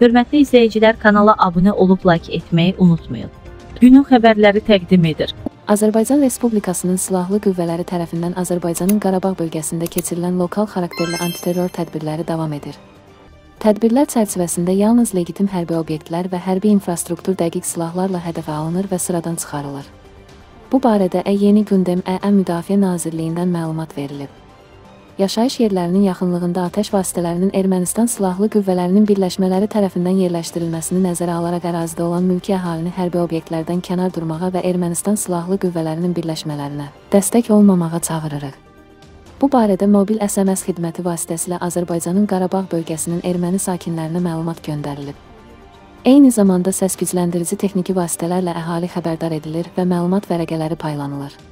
Hörmətli izləyicilər, kanala abunə olub like etməyi unutmayın. Günün xəbərləri təqdim edir. Azərbaycan Respublikasının Silahlı Qüvvələri tərəfindən Azərbaycanın Qarabağ bölgəsində keçirilən lokal xarakterli antiterror tədbirləri davam edir. Tədbirlər çərçivəsində yalnız legitim hərbi obyektlər və hərbi infrastruktur dəqiq silahlarla hədəfə alınır və sıradan çıxarılır. Bu barədə Yeni Gündəm Müdafiə Nazirliyindən məlumat verilib. Yaşayış yerlərinin yaxınlığında atəş vasitələrinin Ermənistan Silahlı Qüvvələrinin birləşmələri tərəfindən yerləşdirilməsini nəzərə alaraq ərazidə olan mülki əhalini hərbi obyektlərdən kənar durmağa və Ermənistan Silahlı Qüvvələrinin birləşmələrinə dəstək olmamağa çağırırıq. Bu barədə mobil SMS xidməti vasitəsilə Azərbaycanın Qarabağ bölgəsinin erməni sakinlərinə məlumat göndərilib. Eyni zamanda səs gücləndirici texniki vasitələrlə əhali xəbərdar edilir və məlumat vərəqələri paylanılır.